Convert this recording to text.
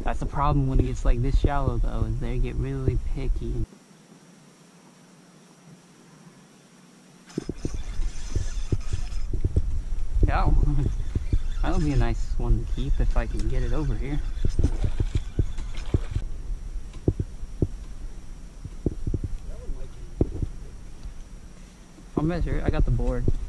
That's the problem when it gets like this shallow though, is they get really picky. Yeah, that'll be a nice one to keep if I can get it over here. I'll measure it. I got the board.